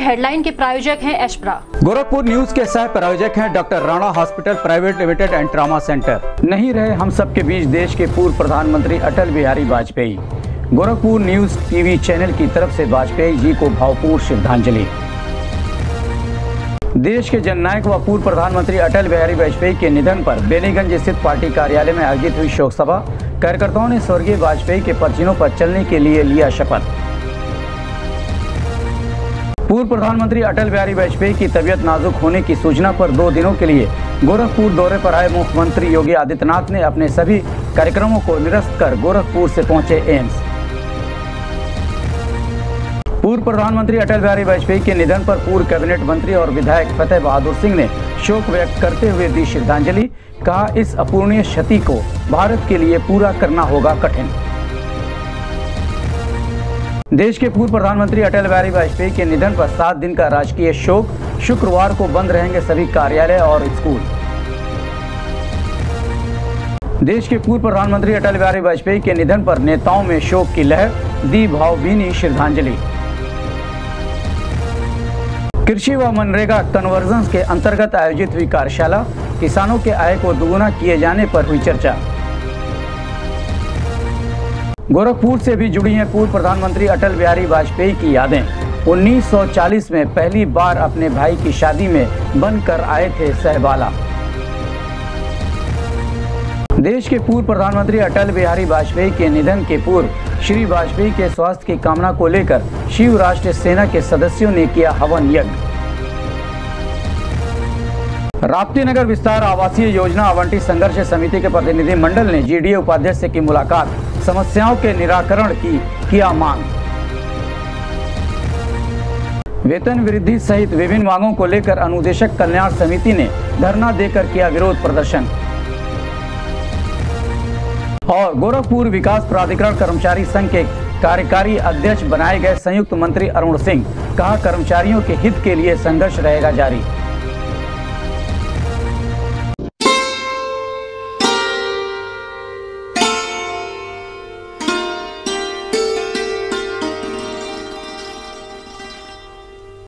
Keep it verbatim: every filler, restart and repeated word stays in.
Headline के प्रायोजक हैं एशप्रा। गोरखपुर न्यूज के सह प्रायोजक हैं doctor Rana hospital private limited and trauma centre. नहीं रहे हम सबके बीच देश के पूर्व प्रधानमंत्री Atal Bihari Vajpayee. Gorakhpur news TV channel की तरफ से वाजपेयी जी को भावपूर्ण श्रद्धांजलि। देश के जननायक व पूर्व प्रधानमंत्री अटल बिहारी वाजपेयी के निधन पर बेनीगंज स्थित पार्टी कार्यालय में आयोजित हुई शोक सभा। कार्यकर्ताओं ने स्वर्गीय वाजपेयी के पदचिन्हों पर चलने के लिए लिया शपथ। पूर्व प्रधानमंत्री अटल बिहारी वाजपेयी की तबीयत नाजुक होने की सूचना पर दो दिनों के लिए गोरखपुर दौरे पर आए मुख्यमंत्री योगी आदित्यनाथ ने अपने सभी कार्यक्रमों को निरस्त कर गोरखपुर से पहुंचे एम्स। पूर्व प्रधानमंत्री अटल बिहारी वाजपेयी के निधन पर पूर्व कैबिनेट मंत्री और विधायक फतेह बहादुर सिंह ने शोक व्यक्त करते हुए दी श्रद्धांजलि। कहा, इस अपूरणीय क्षति को भारत के लिए पूरा करना होगा कठिन। देश के पूर्व प्रधानमंत्री अटल बिहारी वाजपेयी के निधन पर सात दिन का राजकीय शोक। शुक्रवार को बंद रहेंगे सभी कार्यालय और स्कूल। देश के पूर्व प्रधानमंत्री अटल बिहारी वाजपेयी के निधन पर नेताओं में शोक की लहर, दी भावभीनी श्रद्धांजलि। कृषि व मनरेगा कन्वर्जेंस के अंतर्गत आयोजित हुई कार्यशाला। किसानों के आय को दुगुना किए जाने पर हुई चर्चा। गोरखपुर से भी जुड़ी हैं पूर्व प्रधानमंत्री अटल बिहारी वाजपेयी की यादें। उन्नीस सौ चालीस में पहली बार अपने भाई की शादी में बनकर आए थे सहबाला। देश के पूर्व प्रधानमंत्री अटल बिहारी वाजपेयी के निधन के पूर्व श्री वाजपेयी के स्वास्थ्य की कामना को लेकर शिव राष्ट्रीय सेना के सदस्यों ने किया हवन यज्ञ। राप्ती नगर विस्तार आवासीय योजना आवंटी संघर्ष समिति के प्रतिनिधि मंडल ने जीडीए उपाध्यक्ष से की मुलाकात। समस्याओं के निराकरण की किया मांग। वेतन वृद्धि सहित विभिन्न मांगों को लेकर अनुदेशक कल्याण समिति ने धरना देकर किया विरोध प्रदर्शन। और गोरखपुर विकास प्राधिकरण कर्मचारी संघ के कार्यकारी अध्यक्ष बनाए गए संयुक्त मंत्री अरुण सिंह। कहा, कर्मचारियों के हित के लिए संघर्ष रहेगा जारी।